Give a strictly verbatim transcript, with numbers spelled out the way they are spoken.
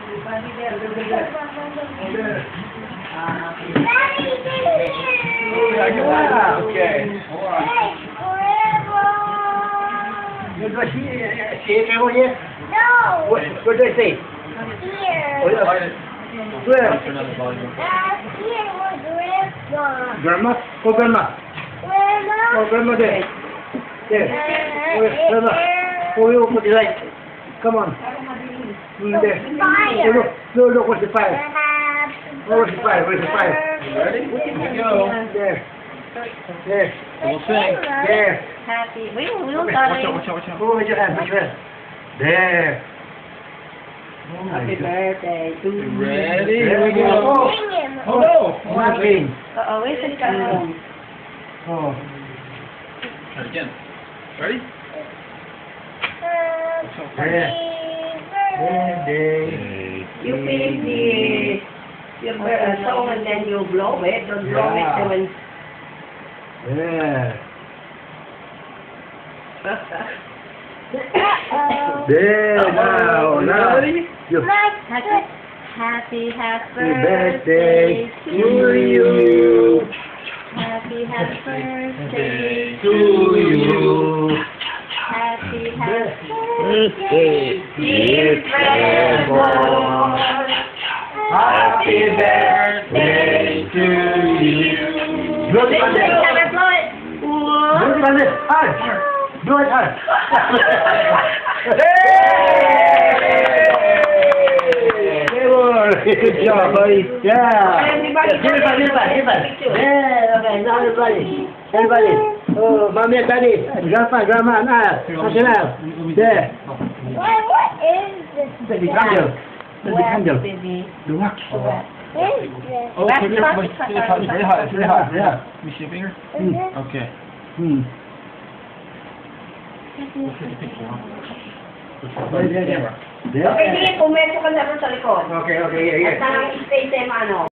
Okay. You go see, see it over here? No. What, what do they say? Here. Oh, yeah. Where? Last year was grandma. Grandma? Oh, grandma. Grandma. Oh, grandma there. There. Uh, Oh, grandma. Oh, you put the light. Come on. Mm, there. Fire. Oh, look, look, look, what's the fire? Perhaps. Oh, what's the fire? Where's the fire? You ready? Here we go. There. There. We'll sing. There. Happy. We will, we will, Watch darling. out, watch out, watch out. Oh, with your hand, with your hand. There. Oh, my Happy God. birthday to You you. ready? There we go. Oh, Sing him. oh no. One thing. Uh-oh, where's the phone? Oh. Try it again. Ready? There. There. You finish the your uh, song and then you blow it. Don't blow it Yeah. when. There. Uh-oh. There. Now, now. Ready? You. Happy, happy, happy Happy birthday birthday to you. Happy, happy birthday To you. Happy, happy Birthday, dear Trevor. Happy birthday to you. Blow it on there. Trevor, blow it. Blow it on there. Hard. Blow it hard. Hey! Good job, buddy. Yeah. Everybody, Everybody, everybody, everybody. Yeah, okay, now everybody. Everybody. Oh, mommy and daddy, and grandpa, grandma, and I. Okay, now. There. Why, what is this? That's the candle. That's the candle. baby. The wax. What is this? Oh, Back, put your, back, wait, back, it's really hot. It's really hot. It's really hot. Yeah. Let me see your finger. Is this? Okay. Hmm. We'll take a picture, huh? There, there, there. Camera. There. Okay, sige, pumeso ka na rin sa likod. Okay, okay, yeah, At yeah. nang stay sa ano.